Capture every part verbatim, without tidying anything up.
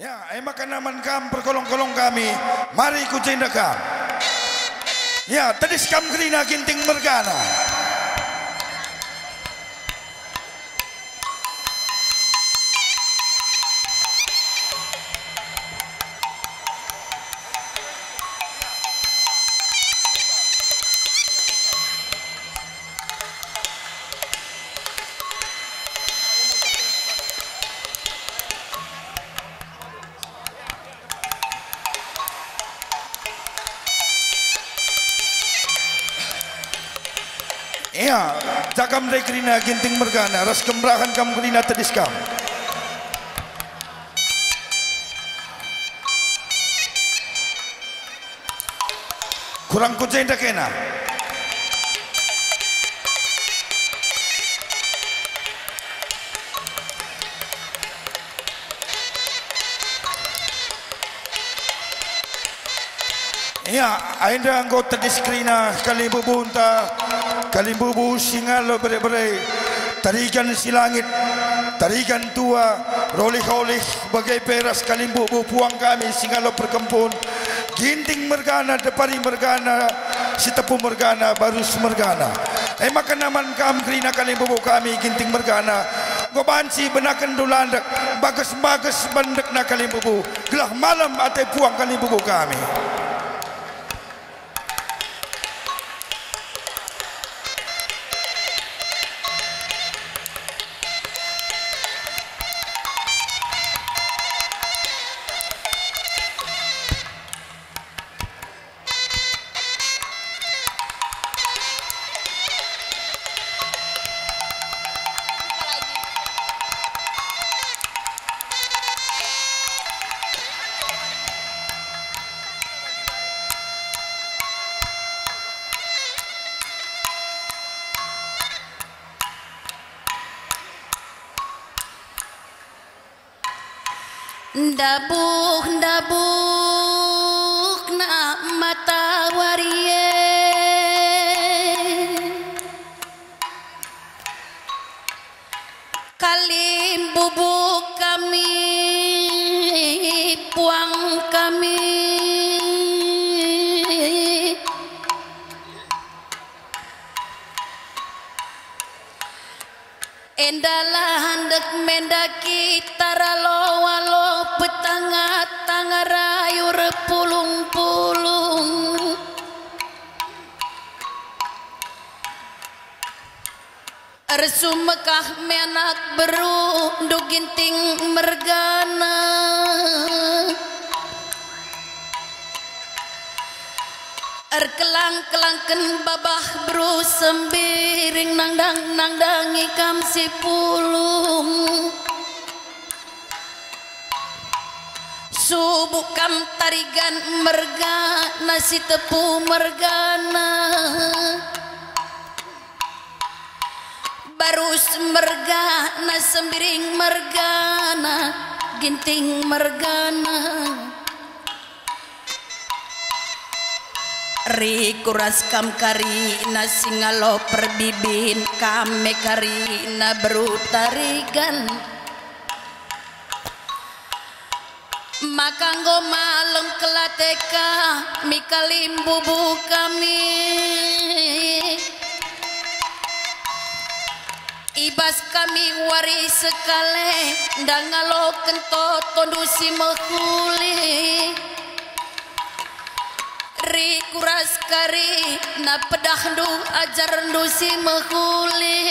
Ya, emak kanaman kam perkolong-kolong kami. Mari ku kam. Ya, tadis kam kerina ginting mergana. Ya, jakam dari kerina ginting mergana, ras kemerahan kam kerina tadis kam. Kurang kucing dah kena. Ya, ainda anggota diskrina kali bubunta. Kalimbubu singalo bere-bere, tarikan si langit, tarikan tua, rolih-rolih bagai peras kalimbubu puang kami singalo perkempun, ginting mergana, depari mergana, si tepu mergana, barus mergana. Eh makan naman kam kerina kalimbubu kami ginting mergana, gobansi benakan dulandak, bagus-bagus bandek na kalimbubu, gelah malam ate puang kalimbubu kami. Dabuh dabuh na mata warie kalim bubuk kami puang kami endalah handek mendaki taralo walo petangat tangarayu repulung-pulung Resu Mekah menak beru duginting mergana Erkelang-kelangken babah bru sembiring nangdang nangdang ikam si pulung Subuh kam tarigan mergana si tepu mergana Barus mergana sembiring mergana ginting mergana Ri kuras kam karina singalo perbibin kame karina beru tarigan Makanggo malam kelateka mikalim bubu kami Ibas kami waris sekale dangalo kento tondusi mehuli Ri kuras kari na pedah du ajar dusi mehuli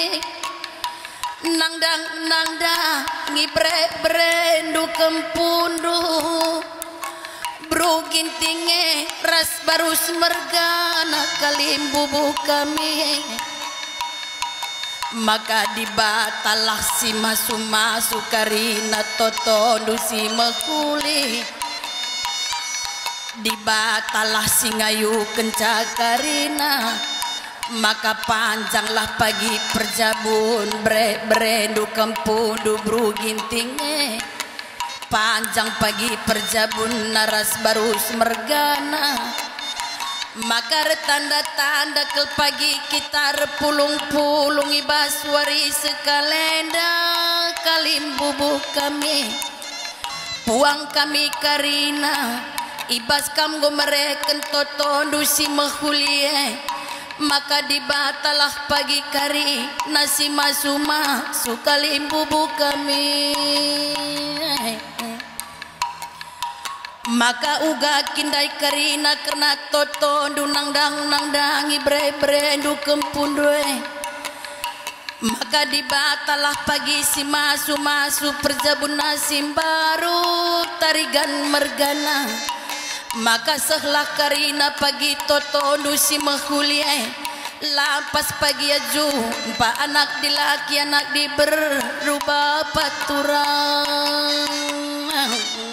Nangdang nangda ngibre brendu kempundu Bru gintinge ras barus mergana kalim bubu kami Maka dibatalah si masu-masu karina toto dusi mekuli Dibatalah si ngayu kenca karina Maka panjanglah pagi perjabun bre brendu kempudu bru gintinge Panjang pagi perjabun naras barus mergana Maka tanda-tanda kel pagi kita repulung-pulung ibas waris kalenda kalim bubu kami puang kami karina ibas kam gomereken toto dusi mahulie maka dibatalah pagi kari nasi masuma sukalim bubu kami maka uga kindai karina kena toto dunang dang nang dangi bre bre du kempundwe maka dibatalah pagi si masu masu perjabun nasim baru tarigan mergana maka sehlah karina pagi toto nusi mahulie lapas pagi aju empat anak dilaki anak di berubah paturang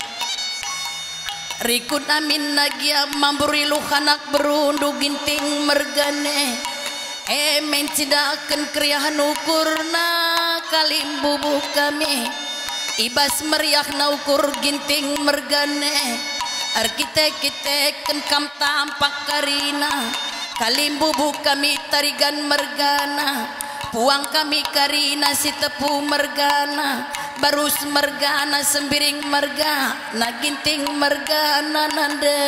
rikut amin nagia mamburi luhanak berundu ginting mergane emen cidaken kriahan ukurna kalim bubuh kami ibas meriah na ukur ginting mergane arkitek-kitek kam tampak karina kalim bubuh kami tarigan mergana puang kami karina si tepu mergana barus mergana sembiring merga na ginting mergana nande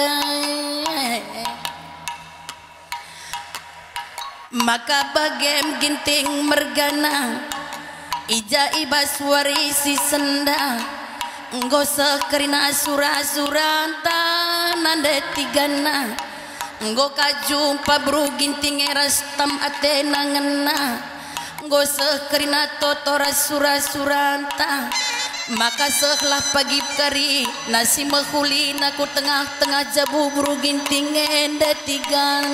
maka bagem ginting mergana ija ibas warisi senda nggosa karina sura-suranta nande tigana nggo kajumpa bru ginting eras tam atena ngena nggosa karina totora sura-suranta maka sehlah pagi kari nasi mahulina ku tengah-tengah jabu bru ginting ende tigan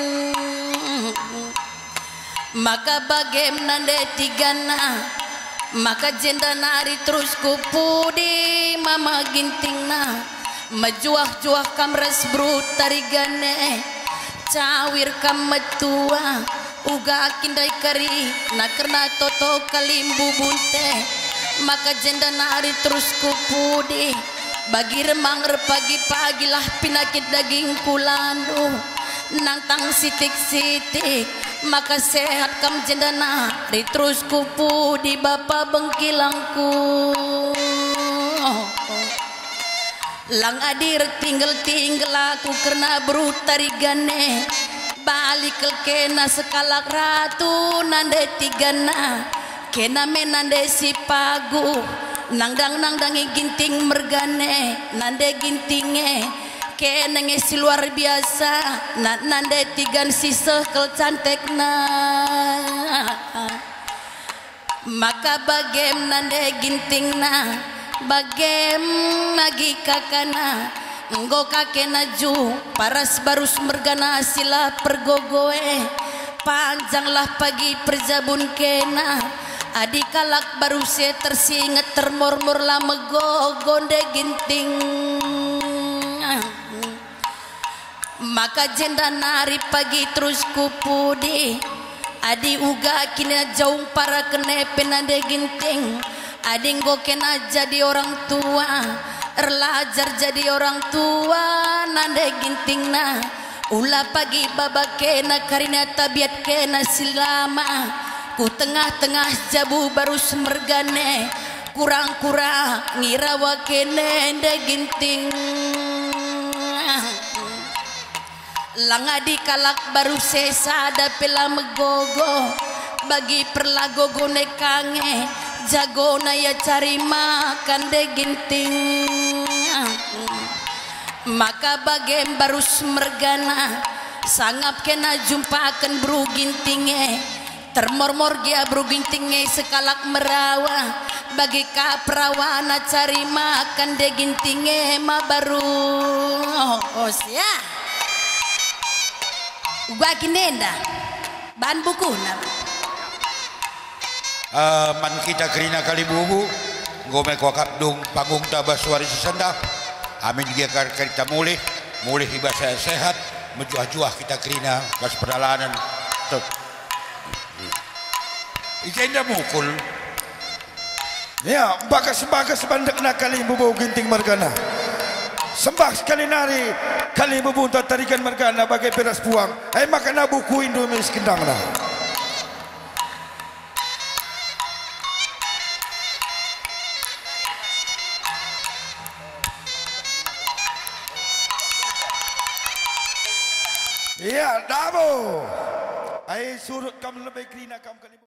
maka bagem nande tigana maka jenda nari terus kupudi mama gintingna majuah-juah kamres brut tarigane cawir kam metua uga kindai kari na kerna toto kalimbu bunte maka jenda nari terus kupudi bagi remang pagi-pagi lah pinakit daging kulandu nantang sitik-sitik maka sehat kam jendana di terus kupu di bapa bengkilangku lang adir tinggal-tinggal aku kena berutarigane balik kena sekalak ratu nande tigana kena menande si pagu nangdang nangdangi ginting mergane nande gintinge kena ngesi luar biasa nak nande tigan sisa kel cantik na maka bagem nande ginting na bagem lagi kakana nggo kakena ju paras barus mergana sila pergogoe panjanglah pagi perjabun kena adi kalak baru se tersinget termurmur lah mego gonde ginting maka jenda nari pagi terus kupudi adi uga kina jauh para kenepe nade ginting adi nggo kena jadi orang tua erlajar jadi orang tua nade ginting na ulah pagi baba kena karina tabiat kena silama ku tengah-tengah jabu baru semergane kurang-kurang ngirawa kene nade ginting langadi kalak baru sesa ada pela megogo bagi perlagogo nekange jago na ya cari makan de ginting maka bagem baru semergana sangap kena jumpakan bru gintinge termormor gia bru gintinge sekalak merawa bagi kaperawana cari makan de gintinge ma baru oh sia gua kinenda ban buku na uh, man kita kerina kali bubu ngome ko kapdung panggung tabas waris senda amin dia kar kita mulih mulih ibasa sehat menjuah-juah kita kerina kas perjalanan tuh ikenda mukul ya bagas bagas bandek nak kali bubu ginting mergana sembah sekali nari kali bubunta tarikan mergana bagai peras puang hai makan buku Indonesia kendang na Ya, dabo. Ai surut kam lebih krina kam kali.